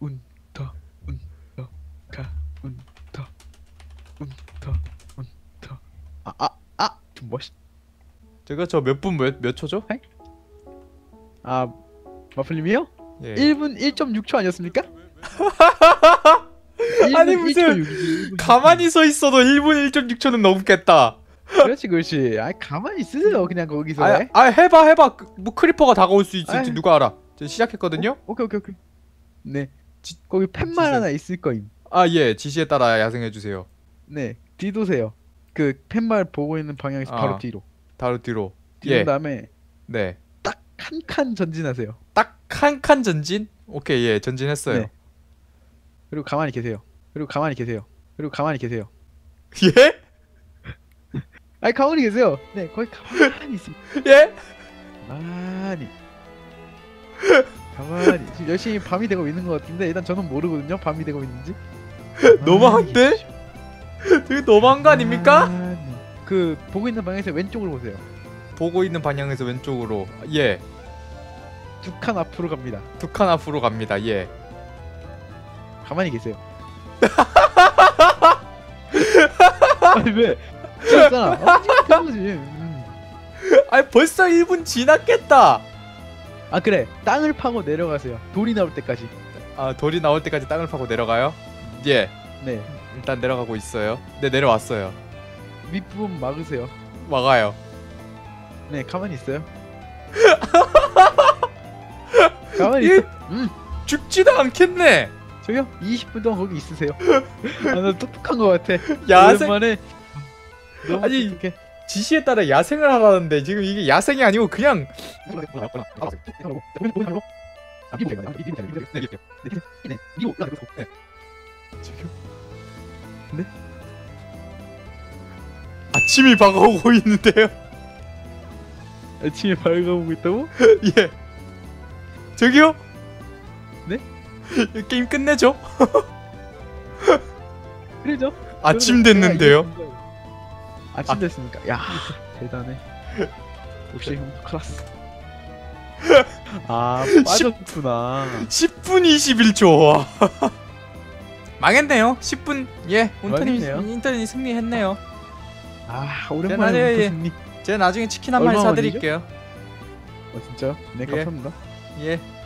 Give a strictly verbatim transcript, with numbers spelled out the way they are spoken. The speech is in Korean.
운터 운터 가 운터 운터 운터 아아아좀 멋있. 제가 저 몇 분 몇 몇 초죠? 아 마플님이요? 예. 일 분 일 점 육 초 아니었습니까? 아니 무슨 가만히 서 있어도 일 분 일 점 육 초는 넘겠다. 그렇지 그렇지. 아 가만히 있으세요 그냥 거기서. 아, 아 해봐 해봐. 뭐 크리퍼가 다가올 수 있을지 아이. 누가 알아. 저 시작했거든요. 어? 오케이 오케이 오케이. 네. 지, 거기 팻말 지세. 하나 있을 거임. 아 예, 지시에 따라 야생해 주세요. 네. 뒤도세요. 그 팻말 보고 있는 방향에서 아. 바로 뒤로. 바로 뒤로. 뒤로 예. 다음에 네. 딱 한 칸 전진하세요. 딱 한 칸 전진? 오케이 예, 전진했어요. 네. 그리고 가만히 계세요. 그리고 가만히 계세요. 그리고 가만히 계세요. 예? 아니 가만히 계세요. 네, 거기 가만히 있습니다. 예? 가만히. 가만히. 지금 열심히 밤이 되고 있는 것 같은데 일단 저는 모르거든요. 밤이 되고 있는지. 너무한데? 계십시오. 되게 너무한 거 아닙니까? 가만히. 그 보고 있는 방향에서 왼쪽으로 보세요. 보고 있는 방향에서 왼쪽으로. 예. 두 칸 앞으로 갑니다. 두 칸 앞으로 갑니다. 예. 가만히 계세요. 아니 왜? 진짜. 아, 지금 거지. 음. 아니 벌써 일 분 지났겠다. 아 그래. 땅을 파고 내려가세요. 돌이 나올 때까지. 아 돌이 나올 때까지 땅을 파고 내려가요? 예. 네. 일단 내려가고 있어요. 네 내려왔어요. 윗부분 막으세요. 막아요. 네, 가만히 있어요. 가만히 이- 있어. 음, 죽지도 않겠네. 저기요. 이십 분 동안 거기 있으세요. 아, 나 똑똑한 것 같아. 야생 오랜만에. 너무 아니, 똑똑해. 지시에 따라 야생을 하라는데 지금 이게 야생이 아니고 그냥 저기요. 아침이 밝아오고 있는데요. 아침에 밝아오고 있다고? 예. 저기요? 네? 게임 끝내죠? 그러죠. 아침 저는 됐는데요. 내가 이겼습니다. 아침 됐습니까? 야, 대단해. 역시 형 클라스. 아, 빠졌구나. 십 분 이십일 초. 망했네요. 십 분. 예. 인터넷 망했네요. 인터넷이 승리했네요. 아, 네, 오랜만에 예, 예. 무슨 일? 제가 나중에 치킨 한 마리 얼마 사드릴게요. 어, 진짜요? 네, 예. 감사합니다. 예.